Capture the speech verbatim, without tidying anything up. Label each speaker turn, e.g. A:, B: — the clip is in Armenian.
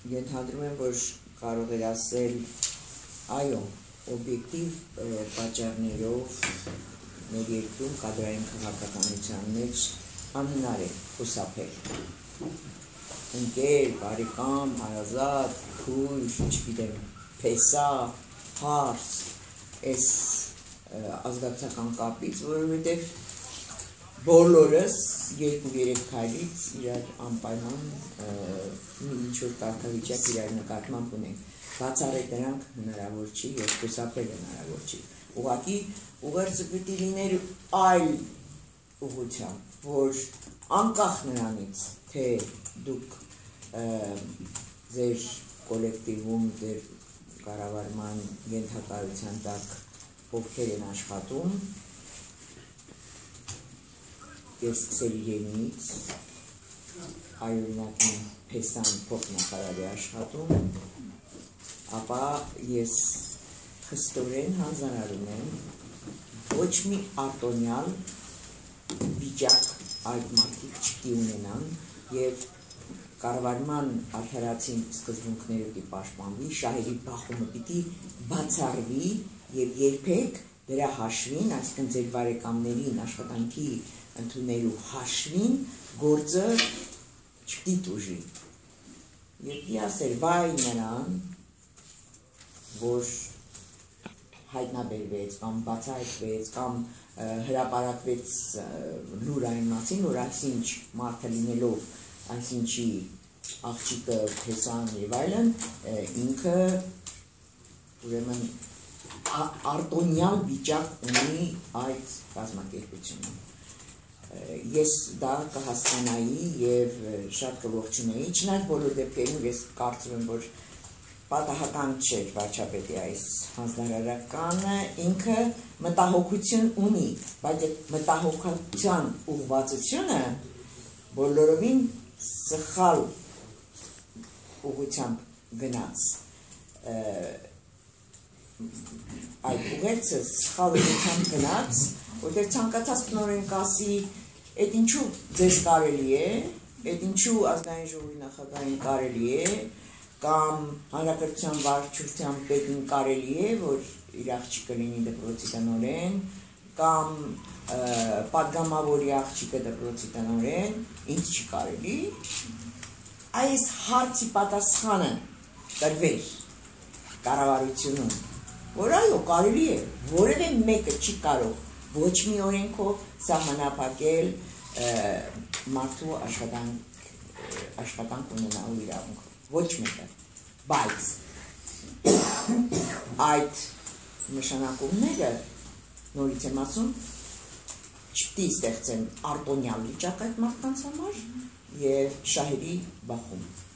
A: ենթադրում եմ, որ կարող էր ասել, այո, օբյեկտիվ պատճառներով մեր երկրում կադրային քաղաքականության մեջ անհնար է խուսափել։ Ընկեր, բարեկամ, հարազատ, քույր, չգիտեմ, փեսա, հարց, այս ազգակցական կապից, որովհետև բոլորս երկու-երեք քայլից իրար անպայման մի ինչ-որ կարգավիճակ իրար նկատմամբ ունենք։ Բացառել դրանք հնարավոր չի և խուսափել հնարավոր չի։ Ուղղակի ուղերձը պիտի լիներ այլ ուղղությամբ, որ անկախ նրանից, թե դուք ձեր կոլեկտիվում, ձեր կառավարման ենթակայության տակ ովքեր են աշխատում, և սկսել իրենից, այօրինակ փեսան փոխնախարար է աշխատում, ապա ես խստորեն հանձնարարում եմ ոչ մի արտոնյալ վիճակ այդ մարդիկ չպիտի ունենան և կառավարման արդարացին սկզբունքները պիտի պաշտպանվի, շահերի բախումը պիտի բացառվի և երբեք դրա հաշվին, այսինքն ձեր բարեկամներին աշխատանքի ընդունելու հաշվին գործը չպիտի տուժի։ Եվ պիտի ասել վայ նրան, որ հայտնաբերվեց կամ բացահայտվեց կամ հրապարակվեց լուր այն մասին, որ այսինչ մարդը լինելով այսինչի աղջիկը, փեսան և այլն, ինքը ուրեմն արտոնյալ վիճակ ունի այդ կազմակերպությունը։ Ես դա կհասկանայի և շատ կողջունեի, չնայած բոլոր դեպքերում ես կարծում եմ, որ պատահական չէր վարչապետի այս հանձնարարականը, ինքը մտահոգություն ունի, բայց այդ մտահոգության ուղղվածությունը բոլորովին սխալ ուղղությամբ գնաց, այդ ուղերձը սխալ ուղղությամբ գնաց, որտեղ ցանկացած տնօրեն կասի, այդ ինչու ձեզ կարելի է, այդ ինչու ազգային ժողովի նախագահին կարելի է, կամ հանրապետության վարչության պետին կարելի է, որ իր աղջիկը լինի դպրոցի տնօրեն, կամ պատգամավորի աղջիկը դպրոցի տնօրեն, ինձ չի կարելի, այս հարցի պատասխանը տրվեր կառավարությունում, որ այո կարելի է, որևէ մեկը չի կարող ոչ մի օրենքով սահմանափակել մարդու աշխատանք ունենալու իրավունքը, ոչ մեկը, բայց այդ նշանակումները, նորից եմ ասում, չպիտի ստեղծեն արտոնյալ վիճակ այդ մարդկանց համար և շահերի բախում։